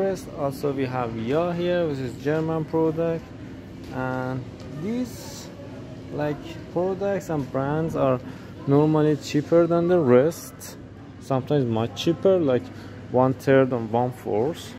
rest. Also we have Ya here, which is German product, and these like products and brands are normally cheaper than the rest, sometimes much cheaper, like 1/3 and 1/4.